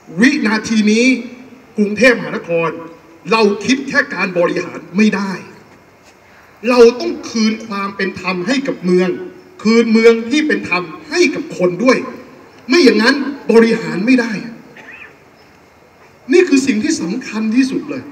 วินาทีนี้กรุงเทพมหานครเราคิดแค่การบริหารไม่ได้เราต้องคืนความเป็นธรรมให้กับเมืองคืนเมืองที่เป็นธรรมให้กับคนด้วยไม่อย่างนั้นบริหารไม่ได้นี่คือสิ่งที่สำคัญที่สุดเลย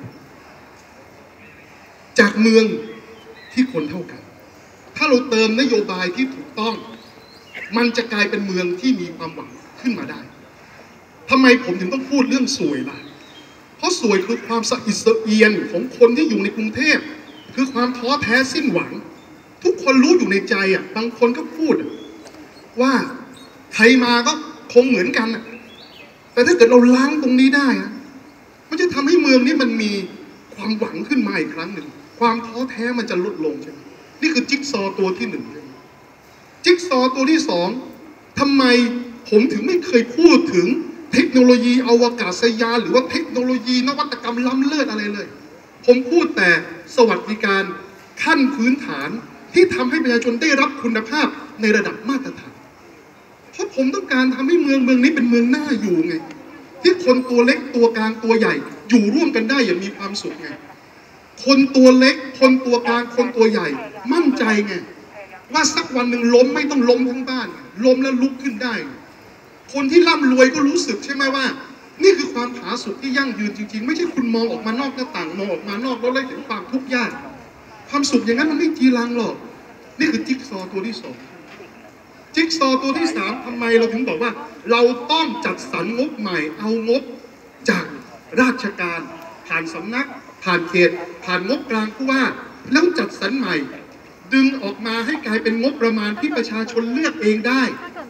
จากเมืองที่คนเท่ากันถ้าเราเติมนโยบายที่ถูกต้องมันจะกลายเป็นเมืองที่มีความหวังขึ้นมาได้ทำไมผมถึงต้องพูดเรื่องสวยล่ะเพราะสวยคือความสะอิดสะเอียนของคนที่อยู่ในกรุงเทพคือความท้อแท้สิ้นหวังทุกคนรู้อยู่ในใจบางคนก็พูดว่าใครมาก็คงเหมือนกันแต่ถ้าเกิดเราล้างตรงนี้ได้มันจะทำให้เมืองนี้มันมีความหวังขึ้นมาอีกครั้งหนึ่งความท้อแท้มันจะลดลงใช่ไหมนี่คือจิ๊กซอตัวที่หนึ่งจิ๊กซอตัวที่สองทำไมผมถึงไม่เคยพูดถึงเทคโนโลยีอวกาศยานหรือว่าเทคโนโลยีนวัตกรรมล้ำเลิศอะไรเลยผมพูดแต่สวัสดิการขั้นพื้นฐานที่ทำให้ประชาชนได้รับคุณภาพในระดับมาตรฐานเพราะผมต้องการทำให้เมืองนี้เป็นเมืองน่าอยู่ไงที่คนตัวเล็กตัวกลางตัวใหญ่อยู่ร่วมกันได้อย่างมีความสุขไงคนตัวเล็กคนตัวกลางคนตัวใหญ่มั่นใจไงว่าสักวันหนึ่งล้มไม่ต้องล้มทั้งบ้านล้มแล้วลุกขึ้นได้คนที่ร่ำรวยก็รู้สึกใช่ไหมว่านี่คือความผาสุกที่ยั่งยืนจริงๆไม่ใช่คุณมองออกมานอกหน้าต่างมองออกมานอกแล้วเลยถึงความทุกข์ยากความสุขอย่างนั้นมันไม่จีรังหรอกนี่คือจิ๊กซอตัวที่สองจิ๊กซอตัวที่สามทำไมเราถึงบอกว่าเราต้องจัดสรรงบใหม่เอางบจากราชการผ่านสำนักผ่านเขตผ่านงบกลางผู้ว่าแล้วจัดสรรใหม่ดึงออกมาให้กลายเป็นงบประมาณที่ประชาชนเลือกเองได้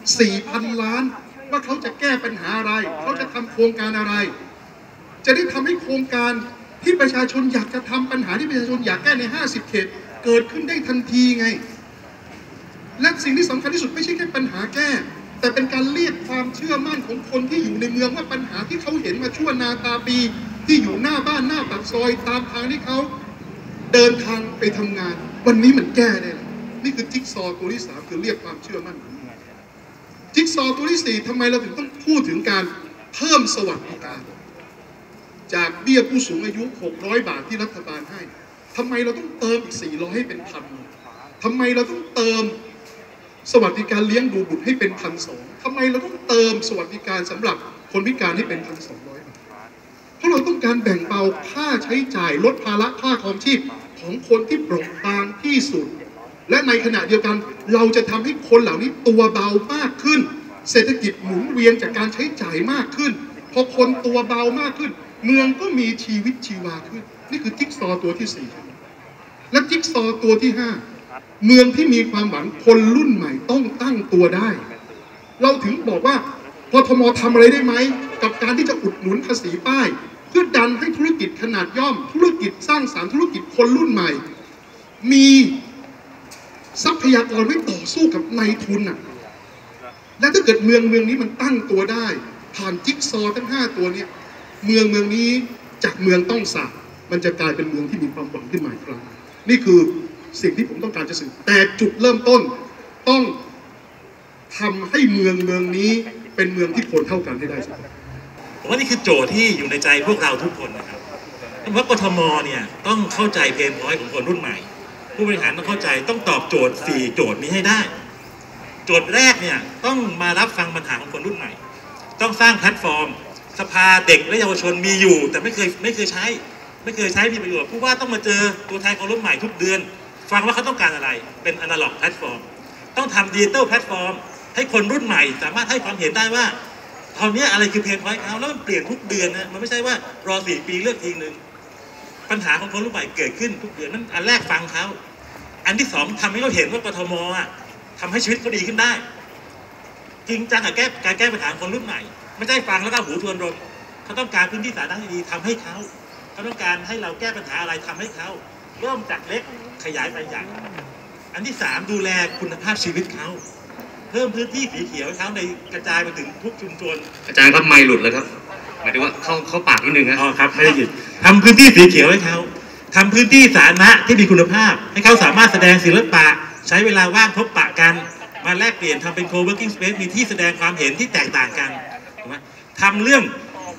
4,000 ล้านว่าเขาจะแก้ปัญหาอะไรเขาจะทำโครงการอะไรจะได้ทำให้โครงการที่ประชาชนอยากจะทำปัญหาที่ประชาชนอยากแก้ใน50 เขตเกิดขึ้นได้ทันทีไงและสิ่งที่สำคัญที่สุดไม่ใช่แค่ปัญหาแก้แต่เป็นการเรียกความเชื่อมั่นของคนที่อยู่ในเมืองว่าปัญหาที่เขาเห็นมาชั่วนาตาปีที่อยู่หน้าบ้านหน้าปากซอยตามทางที่เขาเดินทางไปทำงานวันนี้มันแก้ได้แล้วนี่คือจิ๊กซอตัวที่สามคือเรียกความเชื่อมั่นจิ๊กซอตัวที่สี่ทำไมเราถึงต้องพูดถึงการเพิ่มสวัสดิการจากเบี้ยผู้สูงอายุ600 บาทที่รัฐบาลให้ทำไมเราต้องเติมอีก400ให้เป็น1,000ทำไมเราต้องเติมสวัสดิการเลี้ยงดูบุตรให้เป็น1,200ทำไมเราต้องเติมสวัสดิการสำหรับคนพิการให้เป็น1,200เพราะเราต้องการแบ่งเบาค่าใช้จ่ายลดภาระค่าครองชีพของคนที่เปราะบางที่สุดและในขณะเดียวกันเราจะทำให้คนเหล่านี้ตัวเบามากขึ้นเศรษฐกิจหมุนเวียนจากการใช้จ่ายมากขึ้นพอคนตัวเบามากขึ้นเมืองก็มีชีวิตชีวาขึ้นนี่คือจิ๊กซอตัวที่สี่และจิ๊กซอตัวที่ห้าเมืองที่มีความหวังคนรุ่นใหม่ต้องตั้งตัวได้เราถึงบอกว่ากทม.ทำอะไรได้ไหมกับการที่จะอุดหนุนภาษีป้ายเพื่อดันให้ธุรกิจขนาดย่อมธุรกิจสร้างสรรค์ธุรกิจคนรุ่นใหม่มีทรัพยากรไว้ต่อสู้กับนายทุนและถ้าเกิดเมืองนี้มันตั้งตัวได้ผ่านจิ๊กซอทั้ง5ตัวนี้เมืองนี้จากเมืองต้องสาบมันจะกลายเป็นเมืองที่มีความหวังขึ้นมาอีกครั้งนี่คือสิ่งที่ผมต้องการจะสื่อแต่จุดเริ่มต้นต้องทำให้เมืองนี้เป็นเมืองที่คนเท่ากันให้ได้ผมว่านี่คือโจทย์ที่อยู่ในใจพวกเราทุกคนนะครับเพราะกทม.เนี่ยต้องเข้าใจเพนพอยต์ของคนรุ่นใหม่ผู้บริหารต้องเข้าใจต้องตอบโจทย์4โจทย์นี้ให้ได้โจทย์แรกเนี่ยต้องมารับฟังปัญหาของคนรุ่นใหม่ต้องสร้างแพลตฟอร์มสภาเด็กและเยาวชนมีอยู่แต่ไม่เคยใช้มีประโยชน์ผู้ว่าต้องมาเจอตัวแทนคนรุ่นใหม่ทุกเดือนฟังว่าเขาต้องการอะไรเป็นอนาล็อกแพลตฟอร์มต้องทำดิจิตอลแพลตฟอร์มให้คนรุ่นใหม่สามารถให้ความเห็นได้ว่าตอนนี้อะไรคือเพนพอยต์เขาแล้วมันเปลี่ยนทุกเดือนนะมันไม่ใช่ว่ารอ4 ปีเลือกทีนึงปัญหาของคนรุ่นใหม่เกิดขึ้นทุกเดือนนั่นอันแรกฟังเขาอันที่2ทำให้เขาเห็นว่ากทม.ทำให้ชีวิตเขาดีขึ้นได้จริงจังกับการแก้ปัญหาคนรุ่นใหม่ไม่ใช่ฟังแล้วก็หูทวนลมเขาต้องการพื้นที่สาธารณะที่ดีทำให้เขาต้องการให้เราแก้ปัญหาอะไรทำให้เขาเริ่มจากเล็กขยายไปใหญ่อันที่3ดูแลคุณภาพชีวิตเขาเพิ่มพื้นที่สีเขียวเขาในกระจายไปถึงทุกชุมชนอาจารย์ครับไม่หลุดเลยครับหมายถึงว่าเข้าปากนิดนึงนะครับไม่ได้หยุดทำพื้นที่สีเขียวให้เขาทำพื้นที่สาธารณะที่มีคุณภาพให้เขาสามารถแสดงศิลปะใช้เวลาว่างพบปะกันมาแลกเปลี่ยนทำเป็น co-working space มีที่แสดงความเห็นที่แตกต่างกันถูกไหมทำเรื่อง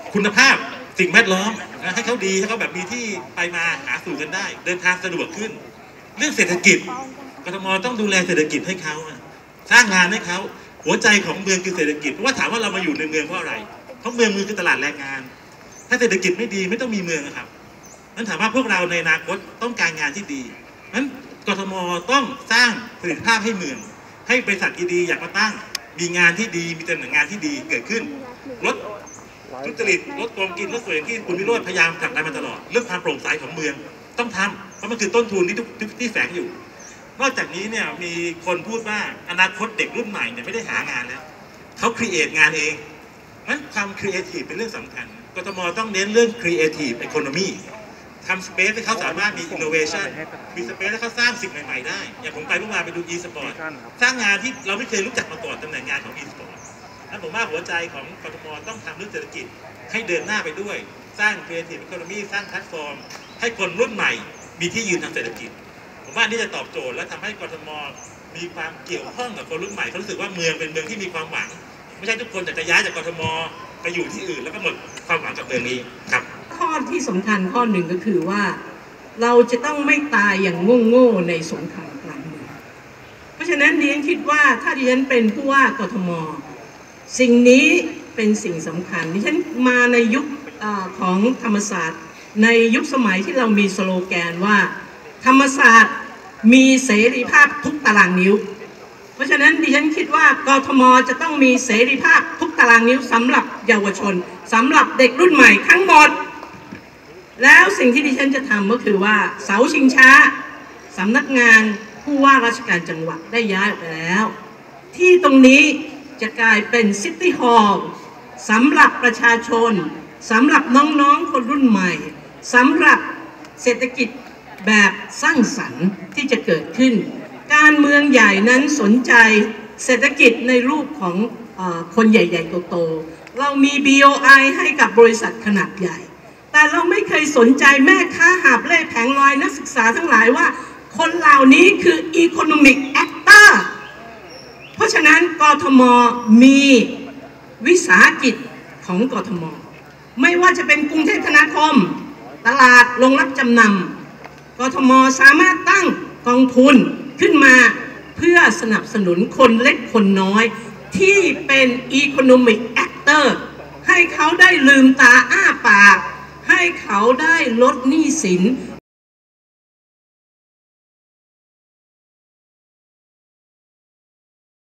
คุณภาพสิ่งแวดล้อมให้เขาดีให้เขาแบบมีที่ไปมาหาสู่กันได้เดินทางสะดวกขึ้นเรื่องเศรษฐกิจกทมต้องดูแลเศรษฐกิจให้เขาสร้างงานให้เขาหัวใจของเมืองคือเศรษฐกิจเพราะว่าถามว่าเรามาอยู่ในเมืองเพราะอะไรเพราะเมืองคือตลาดแรงงานถ้าเศรษฐกิจไม่ดีไม่ต้องมีเมืองครับนั้นถามว่าพวกเราในอนาคตต้องการงานที่ดีนั้นกทมต้องสร้างประสิทธิภาพให้เมืองให้บริษัทดีๆอยากมาตั้งมีงานที่ดีมีตำแหน่งงานที่ดีเกิดขึ้นลดทุจริตลดโกงกินลดส่วนที่คุณวิโรจน์พยายามผลักดันมาตลอดเรื่องความโปร่งใสของเมืองต้องทำเพราะมันคือต้นทุนที่แฝงอยู่นอกจากนี้เนี่ยมีคนพูดว่าอนาคตเด็กรุ่นใหม่เนี่ยไม่ได้หางานแล้วเขาครีเอทงานเองนั้นความครีเอทีฟเป็นเรื่องสำคัญกทมต้องเน้นเรื่องครีเอทีฟอีโคโนมีทำสเปซให้เขาสามารถมีอินโนเวชันมีสเปซให้เขาสร้างสิ่งใหม่ๆได้อย่างผมไปเมื่อวานไปดู e-sport สร้างงานที่เราไม่เคยรู้จักมาก่อนตำแหน่งงานของ e-sport นั้นผมว่าหัวใจของกทมต้องทำเรื่องเศรษฐกิจให้เดินหน้าไปด้วยสร้าง Creative Economy สร้างแพลตฟอร์มให้คนรุ่นใหม่มีที่ยืนทางเศรษฐกิจผมว่านี่จะตอบโจทย์และทำให้กทมมีความเกี่ยวข้องกับคนรุ่นใหม่เขารู้สึกว่าเมืองเป็นเมืองที่มีความหวังไม่ใช่ทุกคนจะย้ายจากกทมไปอยู่ที่อื่นแล้วก็หมดความหวังกับเมืองนี้ครับข้อที่สำคัญข้อหนึ่งก็คือว่าเราจะต้องไม่ตายอย่างโง่ๆในสงครามกลางเมืองเพราะฉะนั้นดิฉันคิดว่าถ้าดิฉันเป็นผู้ว่ากทมสิ่งนี้เป็นสิ่งสำคัญดิฉันมาในยุคของธรรมศาสตร์ในยุคสมัยที่เรามีสโลแกนว่าธรรมศาสตร์มีเสรีภาพทุกตารางนิ้วเพราะฉะนั้นดิฉันคิดว่ากทมจะต้องมีเสรีภาพทุกตารางนิ้วสำหรับเยาวชนสำหรับเด็กรุ่นใหม่ทั้งหมดแล้วสิ่งที่ดิฉันจะทำก็คือว่าเสาชิงช้าสำนักงานผู้ว่าราชการจังหวัดได้ย้ายออกไปแล้วที่ตรงนี้จะกลายเป็นซิตี้ฮอลล์สำหรับประชาชนสำหรับน้องๆคนรุ่นใหม่สำหรับเศรษฐกิจแบบสร้างสรรค์ที่จะเกิดขึ้นการเมืองใหญ่นั้นสนใจเศรษฐกิจในรูปของคนใหญ่ๆโตๆเรามี BOI ให้กับบริษัทขนาดใหญ่แต่เราไม่เคยสนใจแม่ค้าหาบเล่แผงลอยนักศึกษาทั้งหลายว่าคนเหล่านี้คือ Economic Actor เพราะฉะนั้นกทมมีวิสาหกิจของกทมไม่ว่าจะเป็นกรุงเทพธนาคมตลาดโรงรับจำนำกทมสามารถตั้งกองทุนขึ้นมาเพื่อสนับสนุนคนเล็กคนน้อยที่เป็น Economic Actor ให้เขาได้ลืมตาอ้าปากให้เขาได้ลดหนี้สิน